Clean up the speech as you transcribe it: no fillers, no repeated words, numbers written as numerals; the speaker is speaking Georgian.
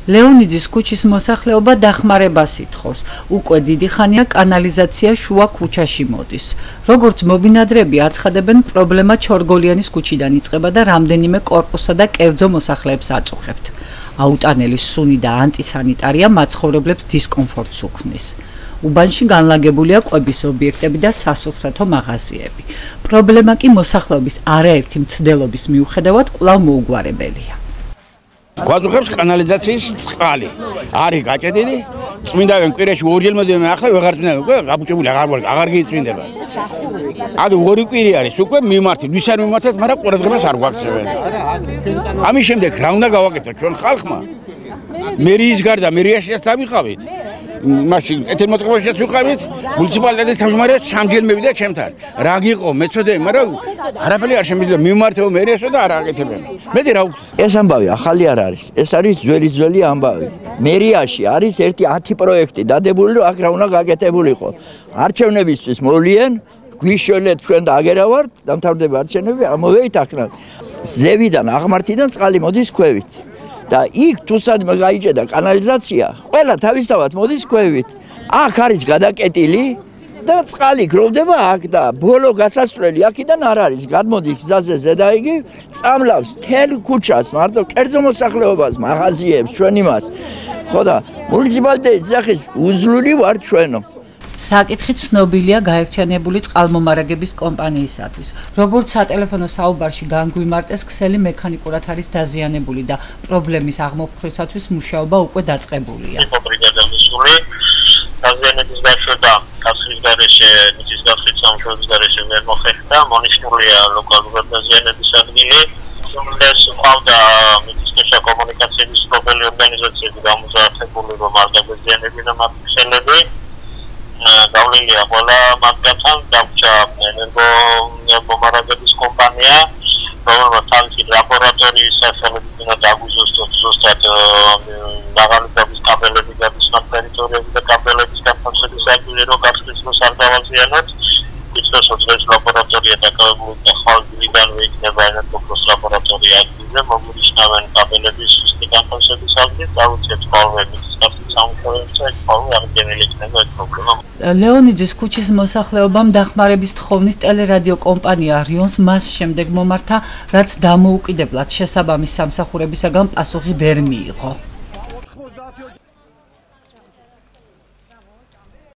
ლეონიძის ქუჩის მოსახლეობა დახმარებას ითხოვს. უკვე დიდი ხანია კანალიზაცია შუა ქუჩაში მოდის. როგორც მობინადრეები აცხადებენ, პრობლემა ჩორგოლიანის ქუჩიდან იწყება და რამდენიმე კორპუსსა და კერძო მოსახლეებს აწუხებთ. აუტანელი სუნი და ანტისანიტარია მაცხოვრებლებს დისკომფორტს უქმნის. უბანში განლაგებულია კვების ობიექტები და სასურსათო მაღაზიები. პრობლემა კი მოსახლეობის არაერთი მცდელობის მიუხედავად კვლავ მოუგვარებელია. გვაძუხებს კანალიზაციის წყალი. არის გაჭედილი, წმინდავენ კვირაში ორჯერ მოდიოდნენ, ახლა ვეღარ წმინდავენ, უკვე გაბუჭებული აღარ გიწმინდება. აქ ორი კვირი არის, უკვე მიმართეთ, ვის არ მიმართეთ, მაგრამ ყურადღებას არ გვაქცევენ. ამის შემდეგ რა უნდა გავაკეთოთ ჩვენ ხალხმა? მერიის გარდა მერიაშიაც დავიყავით. მაშინ ეთერმოწყობაშიაც ვიყავით, მუნიციპალიტეტის თავმჯდომარეც სამჯერ მევიდა ჩემთან. რა გიყო, მეცოდე, მაგრამ არაფერი არ შემიძლია მიმართეო მერიაშო და არ აკეთებენ. მეტი რა ვქნა. ეს ამბავი ახალი არ არის. ეს არის ძველი ამბავი. მერიაში არის ერთი 10 პროექტი დადებული, რომ აქ რა უნდა გაკეთებულიყო. არჩევნებისთვის მოვლიან, გვიშველეთ ჩვენ და აგერავართ, დამთავრდება არჩევნები, ამოვეით აქ. ზევიდან, აღმართიდან წყალი მოდის ქვევით. და იქ თუსადმე გაიჭედა კანალიზაცია, ყველა თავისთავად მოდის ქვევით. აქ არის გადაკეტილი და წყალი გროვდება აქ და ბოლო გასასვლელი აქედან არ არის. გადმოდის გზაზე ზედა იგი, წამლავს თელ ქუჩას, მარტო კერძო მოსახლეობას, მაღაზიებს, ჩვენ იმას. ხო და მუნიციპალიტეტის სახის უძლური ვარ ჩვენო. საკითხი ცნობილია გაერთიანებული წყალმომარაგების კომპანიისათვის. როგორც სატელეფონო საუბარში განგვიმარტეს, ქსელი მექანიკურად არის დაზიანებული და პრობლემის აღმოფხვრისათვის მუშაობა უკვე დაწყებულია. დაზიანების გაშვება კასრის გარეშე, მიწის გასხით სამუშაოების გარეშე ვერ მოხერხდა, მონიშნულია ლოკალურად დაზიანების ადგილი. ეს ყავდა მიწისქვეშა კომუნიკაციების სოფელი ორგანიზაციები გამოსახებული, რომ არ დაზიანებინა მათ ქსელები. Gaulilia, Bola, Magatan, Dabcha, Momaragadis compania, Tanki laboratory, Safelina Dagusus, that Nagalabis Cabelabis not territory, the Cabelabis campus, the Castis, Sardavazianet, which was laboratory at the whole Liban week, never laboratory at the Mogulisna and Cabelabis, the campus of the South, I would say, already discussed some current, generally, never problem. ლეონიძის ქუჩის მოსახლეობამ დახმარების თხოვნით ტელერადიო კომპანია რიონს მას შემდეგ მომართა, რაც დამოუკიდებლად შესაბამის სამსახურებისაგან პასუხი ვერ მიიღო.